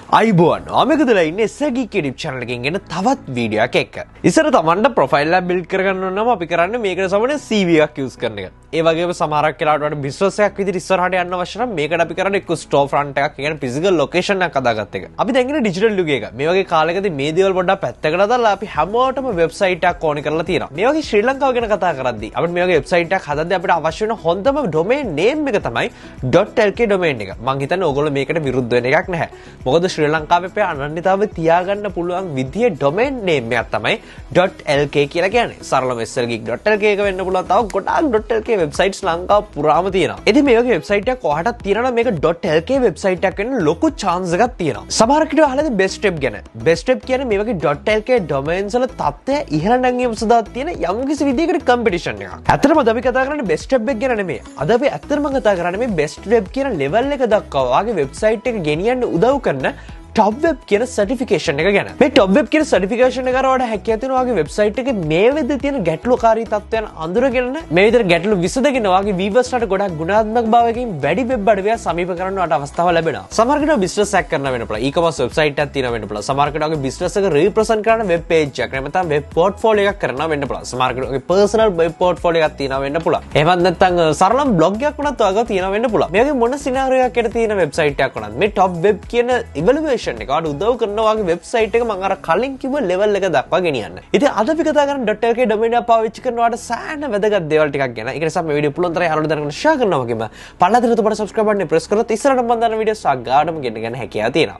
අයිබෝන් ආමකදලා ඉන්නේ SL Geek Team channel එකකින් එන තවත් වීඩියෝ එකක් එක්ක. ඉස්සර තමන්ට ප්‍රොෆයිල් එක බිල්ඩ් කරගන්න ඕන නම් අපි කරන්නේ මේකට සමනේ CV එකක් යූස් කරන එක. ඒ වගේම සමහරක් වෙලාවට වඩා බිස්නස් එකක් විදිහට ඉස්සරහට යන්න අවශ්‍ය නම් මේකට අපි කරන්නේ එක්ක ස්ටෝර් ෆ්‍රන්ට් එකක්, කියන්නේ ෆිසිකල් ලොකේෂන් එකක් හදාගත්ත එක. අපි දැන් ඉන්නේ ඩිජිටල් යුගයක. මේ වගේ කාලයකදී මේ දේවල් පොඩ්ඩක් පැත්තකට දාලා අපි හැමෝටම වෙබ්සයිට් එකක් ඕනේ කරලා තියෙනවා. මේ වගේ ශ්‍රී ලංකාව ගැන කතා කරද්දී අපිට මේ වගේ වෙබ්සයිට් එකක් හදද්දී අපිට අවශ්‍ය වෙන හොඳම ඩොමේන් නේම් එක තමයි .lk ඩොමේන් එක. මම හිතන්නේ ඕගොල්ලෝ මේකට විරුද්ධ වෙන එකක් නැහැ. මොකද ශ්‍රී ලංකාවේ අනන්‍යතාව තියාගන්න පුළුවන් විදිහේ ඩොමේන් නේම් එකක් තමයි .lk කියලා කියන්නේ. සරලව slgeek.lk එක වෙන්න පුළුවන්. තව ගොඩාක් .lk වෙබ්සයිට්ස් ලංකාව පුරාම තියෙනවා. ඉතින් මේ වගේ වෙබ්සයිට් එකක් ඔයාටත් තියෙනවා මේක .lk වෙබ්සයිට් එකක් වෙන්න ලොකු chance එකක් තියෙනවා. සමහර කෙනෙක් අහලාද BestWeb ගැන. BestWeb කියන්නේ මේ වගේ .lk ඩොමේන්ස් වල තත්ත්වය ඉහළ නැංගීම සඳහා තියෙන යම්කිසි විදිහකට කම්පිටිෂන් එකක්. ඇත්තටම අපි කතා කරන්නේ BestWeb එක ගැන නෙමෙයි. අද අපි ඇත්තටම කතා කරන්නේ මේ BestWeb කියන ලෙවල් එක දක්වා ඔයාගේ වෙබ්සයිට් එක ගෙනියන්න උදව් කරන TopWeb කියන සර්ටිෆිකේෂන් එක ගැන. මේ TopWeb කියන සර්ටිෆිකේෂන් එක කරවට හැකියාව තියෙනවා ඔයාගේ වෙබ්සයිට් එකේ මේ වෙද්දී තියෙන ගැටලුකාරී තත්ත්වයන් අඳුරගෙන මේ විදිහට ගැටලු විසඳගෙන ඔයාගේ වීවර්ස්ලාට ගොඩක් ගුණාත්මක භාවයකින් වැඩි වෙබ් අඩවියක් සමීප කරන්න ඔයාලට අවස්ථාව ලැබෙනවා. සමහර කෙනෙක් බිස්නස් එකක් කරන්න වෙන්න පුළුවන්. ඊ-කොමර්ස් වෙබ්සයිට් එකක් තියෙනවා වෙන්න පුළුවන්. සමහර කෙනෙක් ඔයාගේ බිස්නස් එක රිප්‍රසන්ට් කරන වෙබ් පේජ් එකක් නැත්නම් වෙබ් පෝර්ට්ෆෝලියෝ එකක් කරනවා වෙන්න පුළුවන්. සමහර කෙනෙක් ඔයාගේ පර්සනල් වෙබ් පෝර්ට්ෆෝලියෝ එකක් තියෙනවා වෙන්න පුළුවන්. එහෙමත් නැත්නම් සරලම බ්ලොග් එකක් වුණත් ඔයාගාව තියෙනවා වෙන්න පුළුවන්. මේ වගේ මොන සිනාරියෝ එකක් යට තියෙන වෙබ්සයිට් එකක් වුණත් මේ TopWeb කියන ඉවලුවේෂන් එක ඔයාලට උදව් ඔයාගේ වෙබ්සයිට් එක මම අර කලින් කිව්ව ලෙවල් එක දක්වා ගෙනියන්න. ඉතින් අද අපි කතා කරන්නේ .lk ඩොමේන් එක පාවිච්චි කරනවාට සෑහෙන වැදගත් දේවල් ටිකක් ගැන. ඒක නිසා මේ වීඩියෝ පුළුවන් තරම් යාළුවෝ දැනගන්න ෂෙයා කරනවා වගේම පළදෙනට ඔබට subscribe button එක press කරලා ඉස්සරහට මම දාන වීඩියෝ සාගාඩම ගෙන්න ගන්න හැකියාව තියෙනවා.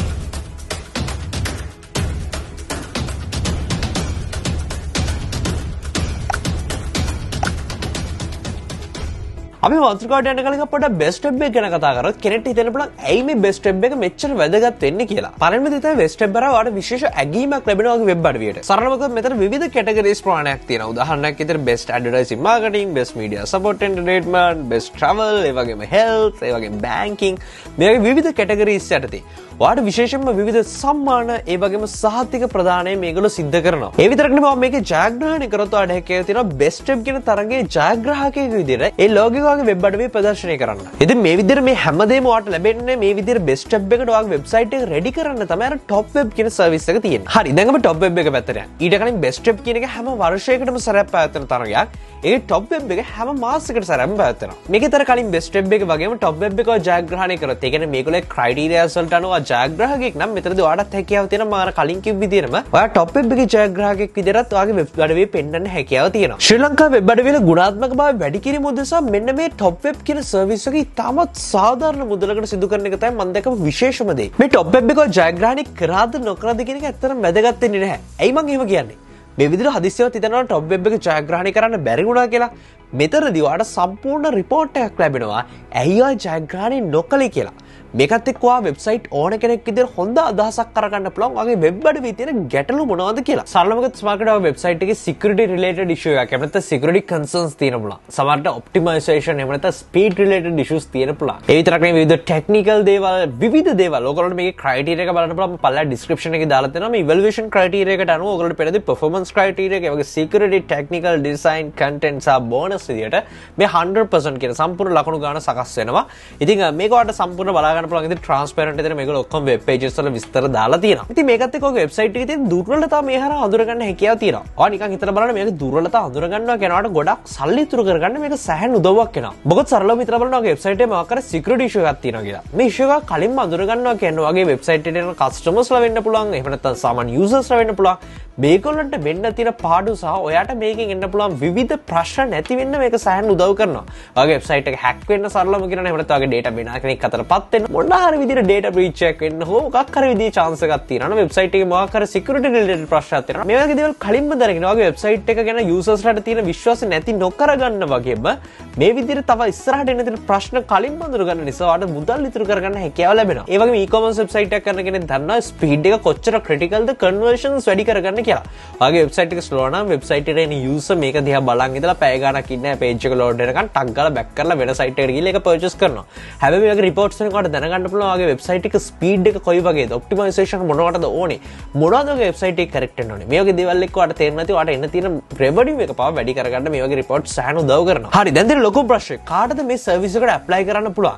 අපි වන්ත්‍රකාවට යන කලින් අපට BestWeb එක ගැන කතා කරොත් කෙනෙක්ට හිතෙන්න පුළුවන් ඇයි මේ BestWeb එක මෙච්චර වැදගත් වෙන්නේ කියලා. පළවෙනිම දේ තමයි BestWeb කරා ඔයාලට විශේෂ ඇගීමක් ලැබෙනවා වගේ වෙබ් අඩවියට. සරලව කිව්වොත් මෙතන විවිධ කැටගරිස් ප්‍රමාණයක් තියෙනවා. උදාහරණයක් විදිහට best advertising marketing, best media support entertainment, best travel, ඒ වගේම health, ඒ වගේම banking මේ වගේ විවිධ කැටගරිස් යටතේ ඔයාලට විශේෂයෙන්ම විවිධ සම්මාන ඒ වගේම සහතික ප්‍රදානය මේගොල්ලෝ සිද්ධ කරනවා. ඒ විතරක් නෙමෙයි මම මේකේ ජයග්‍රහණය කරොත් ඔයාලට හැකියාව තියෙනවා BestWeb කියන තරගයේ ජයග්‍රාහකයෙකු විදිහට ඒ ලෝගෝ වෙබ් අඩවිය ප්‍රදර්ශනය කරන්න. ඉතින් මේ විදිහට මේ හැමදේම ඔයාලට ලැබෙන්නේ මේ විදිහට BestWeb එකට ඔයාගේ වෙබ්සයිට් එක රෙඩි කරන්න තමයි අර TopWeb කියන සර්විස් එක තියෙන්නේ. හරි දැන් අපි TopWeb එක පැත්තට යන්න. ඊට කලින් BestWeb කියන එක හැම වර්ෂයකටම සැරයක් පැවැත්වෙන තරගයක්. ඒ TopWeb එක හැම මාසයකට සැරයක් පැවැත්වෙනවා. මේකේතර කලින් BestWeb එක වගේම TopWeb එක ජයග්‍රහණය කරොත් ඒ කියන්නේ මේගොල්ලේ ක්‍රයිටීරියාස් වලට අනුව ජයග්‍රාහකයෙක් නම් මෙතනදී ඔයාලට හැකියාව තියෙනවා මම කලින් කිව්ව විදිහටම ඔයා TopWeb එකේ ජයග්‍රාහකයෙක් විදිහට ඔයාගේ වෙබ් අඩවිය පෙන්වන්න හැකියාව තියෙනවා. ශ්‍රී ලංකාවේ වෙබ් අඩවිවල ගුණාත්මක භාවය වැඩි කිරීම උදෙසා මෙන්න මේ TopWeb කියන සර්විස් එක ඉතාමත් සාධාරණ මුදලකට සිදු කරන එක තමයි මම දැකපු විශේෂම දේ. මේ TopWeb එක ජයග්‍රහණය කරාද නොකරාද කියන එක ඇත්තටම වැදගත් වෙන්නේ නැහැ. ඇයි මම එහෙම කියන්නේ? මේ විදිහට හදිස්සියවත් හිතනවා TopWeb එක ජයග්‍රහණය කරන්න බැරි වුණා කියලා. මෙතනදී ඔයාලට සම්පූර්ණ රිපෝට් එකක් ලැබෙනවා. ඇයි ඔයා ජයග්‍රහණය නොකළේ කියලා. මේකත් එක්ක ඔයා වෙබ්සයිට් ඕන කෙනෙක් විදිහට හොඳ අදහසක් කරගන්න පුළුවන්. ඔයාගේ වෙබ් අඩවියේ තියෙන ගැටලු මොනවද කියලා. සරලවම කිව්වොත් සමහරකට ඔයාගේ වෙබ්සයිට් එකේ security related issue එකක් එහෙම නැත්නම් security concerns තියෙන පුළුවන්. සමහරට optimization එහෙම නැත්නම් speed related issues තියෙන පුළුවන්. ඒ විතරක් නෙවෙයි විවිධ technical දේවල් විවිධ දේවල්. ඔයගොල්ලන්ට මේකේ criteria එක බලන්න පුළුවන්. පළලා description එකේ දාලා තියෙනවා මේ evaluation criteria එකට අනුව ඔයගොල්ලන්ට පෙරදී performance criteria එක ඒ වගේ security technical design content සහ bonus විදියට මේ 100% කියන සම්පූර්ණ ලකුණු ගාන සකස් වෙනවා. ඉතින් මේක ඔයාලට සම්පූර්ණ බලා ගන්න පුළුවන්. ඉතින් transparent විදියට මේගොල්ලෝ ඔක්කොම web pages වල විස්තර දාලා තියෙනවා. ඉතින් මේකත් එක්ක ඔයගේ වෙබ්සයිට් එකේ තියෙන දුර්වලතා මේ හරහා අඳුරගන්න හැකියාව තියෙනවා. ඔයා නිකන් හිතලා බලන්න මේකේ දුර්වලතා අඳුරගන්නවා කියනවාට ගොඩක් සල්ලි ඉතුරු කරගන්න මේක සෑහෙන උදව්වක් වෙනවා. මොකද සරලව හිතලා බලන්න ඔයගේ වෙබ්සයිට් එකේ මොකක් කර security issue එකක් තියෙනවා කියලා. මේ issue එක කලින්ම අඳුරගන්නවා කියන්නේ ඔයගේ වෙබ්සයිට් එකට එන customers ලා වෙන්න පුළුවන්. එහෙම නැත්නම් සාමාන්‍ය users ලා වෙන්න පුළුවන්. මේගොල්ලන්ට වෙන්න තියෙන පාඩු සහ ඔයාට මේකෙන් එන්න පුළුවන් විවිධ ප්‍රශ්න නැති වෙන්න මේක සෑහෙන උදව් කරනවා. ඔයගේ වෙබ්සයිට් එක hack වෙන්න සරලවම කියනවා. එහෙම නැත්නම් ඔයගේ data වෙන කෙනෙක් අතරපත් වෙන්න මොන හරි විදිහට data breach එකක් වෙන්න හෝ මොකක් හරි විදිහේ chance එකක් තියෙනවා. වෙබ්සයිට් එකේ මොකක් හරි security related ප්‍රශ්නයක් තියෙනවා. මේ වගේ දේවල් කලින්ම දැනගෙන ඔයගේ වෙබ්සයිට් එක ගැන users ලාට තියෙන විශ්වාසය නැති නොකර ගන්න වගේම මේ විදිහට තව ඉස්සරහට එන තියෙන ප්‍රශ්න කලින්ම අඳුර ගන්න නිසා ඔයාලට මුදල් ඉතුරු කරගන්න හැකියාව ලැබෙනවා. ඒ වගේම e-commerce වෙබ්සයිට් එකක් කරන කෙනෙක් දන්නවා ස්පීඩ් එක කොච්චර critical ද conversions වැඩි කරගන්න කියලා. ඔයාගේ වෙබ්සයිට් එක ස්ලෝ නම් වෙබ්සයිට් එකේ එන user මේක දිහා බලන් ඉඳලා පැය ගාණක් ඉන්නේ page එක load වෙනකන් ටක් ගාලා back කරලා වෙන site එකට ගිහලා ඒක purchase කරනවා. හැබැයි මේ වගේ reports වලින් ඔයාලට දැනගන්න පුළුවන් ඔයාගේ වෙබ්සයිට් එක ස්පීඩ් එක කොයි වගේද ඔප්ටිමයිසේෂන් මොනවටද ඕනේ මොනවද ඔයාගේ වෙබ්සයිට් එක correct වෙන්න ඕනේ මේ වගේ දේවල් එක්ක ඔයාලට තේරෙන්නේ නැති ඔයාලට එන්න තියෙන revenue එක පාව වැඩි කරගන්න මේ වගේ reports සෑහෙන උදව් කරනවා. හරි දැන් තියෙන ලොකු ප්‍රශ්නේ කාටද මේ සර්විස් එකට apply කරන්න පුළුවන්?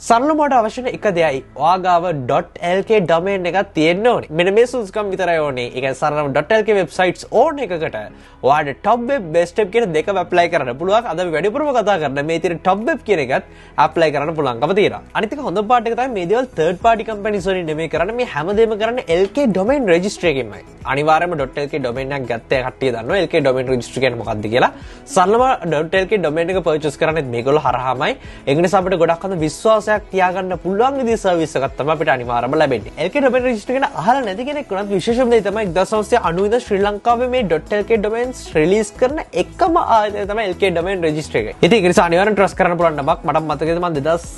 සරලමට අවශ්‍ය එක දෙයයි ඔයාගාව .lk ඩොමේන් එකක් තියෙන්න ඕනේ. මෙන්න මේ සුදුසුකම් විතරයි ඕනේ. ඒ කියන්නේ සරලම .lk වෙබ්සයිට්ස් ඕන එකකට ඔයාට top web best web කියන දෙකම ඇප්ලයි කරන්න පුළුවන්. අද අපි වැඩිපුරම කතා කරන මේ තියෙන top web කියන එකත් ඇප්ලයි කරන්න පුළුවන්කම තියෙනවා. අනිත් එක හොඳ පාඩ එක තමයි මේ දේවල් third party companies වලින් නෙමෙයි කරන්නේ. මේ හැමදේම කරන්නේ LK domain registry එකෙන්මයි. අනිවාර්යයෙන්ම .lk domain එකක් ගත්ත කට්ටිය දන්නවා LK domain registry කියන්නේ මොකක්ද කියලා. සරලම .lk domain එක purchase කරන්නේ මේගොල්ලෝ හරහාමයි. ඒක නිසා අපිට ගොඩක් හොඳ විශ්වාසයක් තියාගන්න පුළුවන් විදිහේ සර්විස් එකක් තමයි අපිට අනිවාර්යයෙන්ම ලැබෙන්නේ. LK domain registry ගැන අහලා නැති කෙනෙක් වුණත් විශේෂම දේ තමයි 1990 ඉඳන් ශ්‍රී ලංකාවේ මේ .lk domains release කරන එකම ආයතනය තමයි LK domain registry එක. ඉතින් ඒක නිසා අනිවාර්යෙන් trust කරන්න පුළුවන් නමක් මට මතකයි මම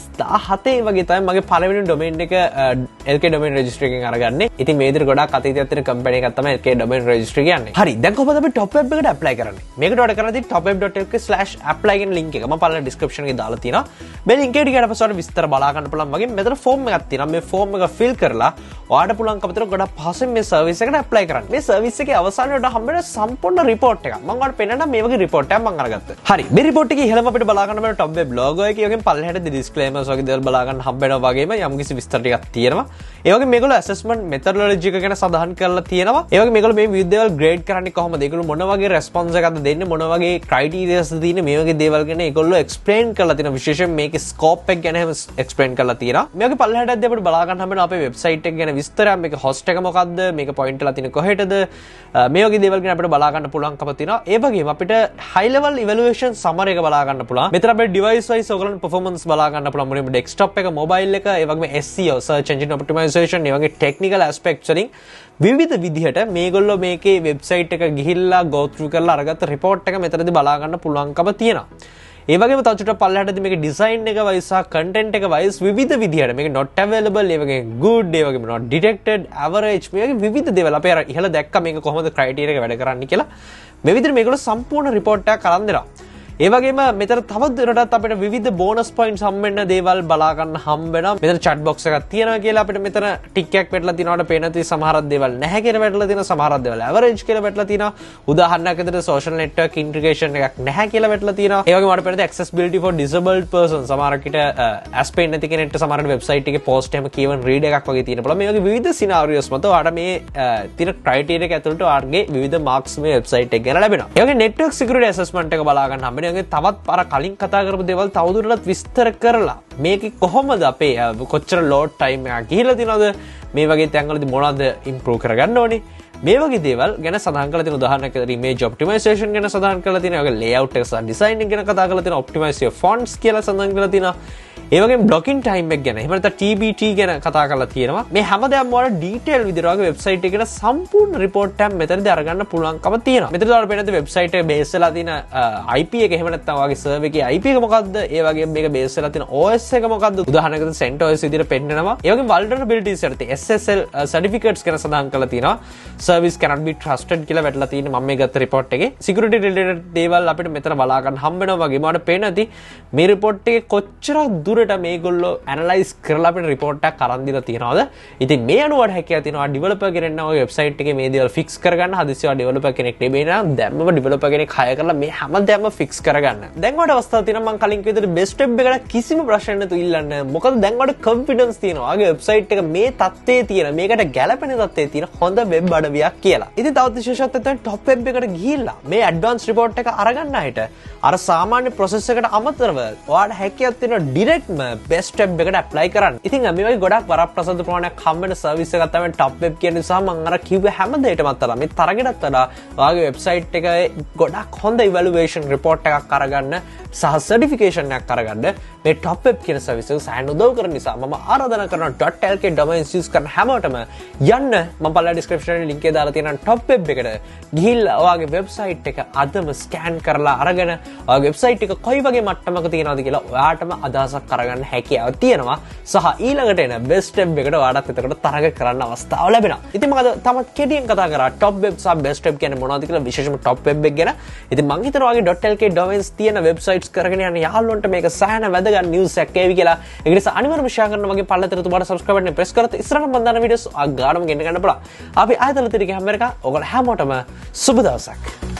2017 වගේ තමයි මගේ පළවෙනි domain එක LK domain registry එකෙන් අරගන්නේ. ඉතින් මේ විදිහට ගොඩක් අතීතයක් තියෙන කම්පැනි එකක් තමයි LK domain registry කියන්නේ. හරි දැන් කොහොමද අපි top web එකට apply කරන්නේ? මේකට ඔයාලට කරන්න තියෙන්නේ topweb.lk/apply කියන link එක. මම පළවෙනි description එකේ දාලා තියෙනවා. මේ link එකට ගියාට පස්සේ විස්තර බලා ගන්න පුළුවන් වගේ මෙතන form එකක් තියෙනවා. මේ form එක fill කරලා ඔයාලට පුළුවන්කම තියෙන ගොඩක් පහසෙන් මේ service එකට apply කරන්න. මේ service එකේ අවසානයේ හම්බෙන සම්පූර්ණ report එක. මම ඔයාලට පෙන්නන්න මේ වගේ report එකක් මම අරගත්තා. හරි මේ report එකේ ඉහළම අපිට බලා ගන්න බෑ top web logo එකේ යකින් පල්ලෙහාට disclaimers වගේ දේවල් බලා ගන්න හම්බෙනවා වගේම යම්කිසි විස්තර ටිකක් තියෙනවා. ඒ වගේ මේගොල්ලෝ assessment methodology එක ගැන සඳහන් කරලා තියෙනවා. ඒ වගේ මේගොල්ලෝ මේ විවිධ දේවල් grade කරන්නේ කොහොමද? ඒගොල්ලෝ මොන වගේ response එකක්ද දෙන්නේ? මොන වගේ criterias ද තියෙන්නේ? මේ වගේ දේවල් ගැන ඒගොල්ලෝ explain කරලා තියෙනවා. විශේෂයෙන් මේකේ scope එක ගැන explain කරලා තියෙනවා. මේ වගේ පල්ලෙහාටදී අපිට බලා ගන්න හම්බෙනවා අපේ website එක ගැන විස්තරයක්. මේක host එක මොකක්ද? මේක point වෙලා තියෙන්නේ කොහෙටද? මේ වගේ දේවල් ගැන අපිට බලා ගන්න පුළුවන්කම තියෙනවා. ඒ වගේම අපිට high level evaluation summary එක බලා ගන්න පුළුවන්. මෙතන අපිට device wise ඔයගොල්ලෝ performance බලා ගන්න පුළුවන්. මොනේ desktop එක, mobile එක, ඒ වගේම SEO search engine optimization, ඒ වගේ technical aspects වලින් විවිධ විදිහට මේගොල්ලෝ මේකේ website එක ගිහිල්ලා go through කරලා අරගත්ත report එක මෙතනදී බලා ගන්න පුළුවන්කම තියෙනවා. ඒ වගේම තවචුට පල්ලෙහාටදී මේකේ design එක wise සහ content එක wise විවිධ විදිහට මේක not available, ඒ වගේ good, ඒ වගේම not detected, average මේ වගේ විවිධ දේවල් අපි අර ඉහළ දැක්ක මේක කොහොමද criteria එක වැඩ කරන්නේ කියලා මේ විදිහට මේගොල්ලෝ සම්පූර්ණ report එකක් අරන් දෙනවා. ඒ වගේම මෙතන තවත් දුරටත් අපිට විවිධ බෝනස් පොයින්ට්ස් හම්බෙන්න දේවල් බලා ගන්න හම්බ වෙනවා. මෙතන chat box එකක් තියෙනවා කියලා අපිට මෙතන ටික් එකක් වැටලා තිනවට පේන තියෙන සමහරක් දේවල් නැහැ කියලා වැටලා තියෙනවා. සමහරක් දේවල් average කියලා වැටලා තියෙනවා. උදාහරණයක් විදිහට social network integration එකක් නැහැ කියලා වැටලා තියෙනවා. ඒ වගේම අපිට පේන accessibility for disabled persons සමහරකට as pain නැති කෙනෙක්ට සමහරට website එකේ post එකම කියවන read එකක් වගේ තියෙන පුළුවන්. මේ වගේ විවිධ scenarios මත ඔයාලට මේ තියෙන criteria එක ඇතුළත ඔයාලගේ විවිධ marks මේ website එක ගැන ලැබෙනවා. ඒ වගේ network security assessment එක බලා ගන්න හම්බ වෙනවා. තවත් අර කලින් කතා කරපු දේවල් තවදුරටත් විස්තර කරලා මේකේ කොහොමද අපේ කොච්චර load time එකක් ගිහිල්ලා තියෙනවද මේ වගේ තැන්වලදී මොනවද improve කරගන්න ඕනේ මේ වගේ දේවල් ගැන සඳහන් කරලා තියෙන උදාහරණයක් විදිහට image optimization ගැන සඳහන් කරලා තියෙනවා. ඒ වගේ layout එක සහ design එක ගැන කතා කරලා තියෙනවා. optimize your fonts කියලා සඳහන් කරලා තියෙනවා. ඒ වගේම blocking time එක ගැන එහෙම නැත්නම් TBT ගැන කතා කරලා තියෙනවා. මේ හැමදේම ඔයාලා detail විදිහට වගේ website එකේ සම්පූර්ණ report එකක් මෙතනදී අරගන්න පුළුවන්කම තියෙනවා. මෙතනදී ඔයාලට පේනද website එක base වෙලා තියෙන IP එක එහෙම නැත්නම් ඔයාගේ server එකේ IP එක මොකක්ද? ඒ වගේම මේක base වෙලා තියෙන OS එක මොකක්ද? උදාහරණයකට CentOS විදිහට පෙන්නනවා. ඒ වගේම vulnerabilities වලට SSL certificates ගැන සඳහන් කරලා තියෙනවා. service cannot be trusted කියලා වැටලා තියෙන මම මේ ගත්ත report එකේ security related දේවල් අපිට මෙතන බලා ගන්න හම්බ වෙනවා වගේ මට පේනදී මේ report එකේ කොච්චර දුරට මේගොල්ලෝ ඇනලයිස් කරලා අපිට report එකක් අරන් දීලා තියෙනවද? ඉතින් මේ අනුවට හැකියාව තියෙනවා developer කෙනෙක් නම් ඔය website එකේ මේ දේවල් fix කරගන්න. හදිස්සියව developer කෙනෙක් නෙමෙයි නම් දැම්මම developer කෙනෙක් hire කරලා මේ හැමදේම fix කරගන්න. දැන් ඔයාලට අවස්ථාවක් තියෙනවා මම කලින් කිව්ව විදිහට best web එකට කිසිම ප්‍රශ්නයක් නැතුව ඉල්ලන්න. මොකද දැන් ඔයාලට confidence තියෙනවා. ඔයාගේ website එක මේ තත්ත්වයේ තියෙන මේකට ගැළපෙන තත්ත්වයේ තියෙන හොඳ web අඩවියක් කියලා. ඉතින් තවත් විශේෂත්වයක් තමයි top web එකට ගිහිල්ලා මේ advanced report එක අරගන්න හිට අර සාමාන්‍ය process එකට අමතරව ඔයාලට හැකියාවක් තියෙනවා directම best web එකට apply කරන්න. ඉතින් මේ වගේ ගොඩක් වරප්‍රසාද ප්‍රමාණයක් හම්බ වෙන service එකක් තමයි top web කියන නිසා මම අර කිව්ව හැම දෙයකටම අතලා මේ තරගෙටත් වඩා ඔයාගේ website එකේ ගොඩක් හොඳ evaluation report එකක් අරගන්න සහ certification එකක් අරගන්න මේ top web කියන service එක සෑහෙන උදව් කරන නිසා මම ආරාධනා කරනවා .lk domains use කරන හැමෝටම යන්න මම පළවෙනි description එකේ link එක දාලා තියෙනවා top web එකට ගිහිල්ලා ඔයාගේ website එක අදම scan කරලා අරගෙන ඔයාගේ website එක කොයි වගේ මට්ටමක තියෙනවද කියලා ඔයාටම අදහසක් අරගන්න හැකියාව තියෙනවා සහ ඊළඟට එන best web එකට ඔයාලත් එතකොට තරග කරන්න අවස්ථාව ලැබෙනවා. ඉතින් මම අද තමත් කෙටියෙන් කතා කරා top web සහ best web කියන්නේ මොනවද කියලා විශේෂම top web එක ගැන. ඉතින් මම හිතනවා ඔයාගේ .lk domains තියෙන websites කරගෙන යන යාළුවන්ට මේක සෑහෙන වැදගත් news එකක් ඒවි කියලා. ඒක නිසා අනිවාර්යයෙන්ම share කරන්න වගේ පළතර තුමාට subscribe button press කරත් ඉස්සරහට මම දාන videos ආගාඩම ගෙන්න ගන්න පුළුවන්. අපි ආයතන තිරේ හැම වෙලකම ඔයගොල්ලෝ හැමෝටම සුබ දවසක්.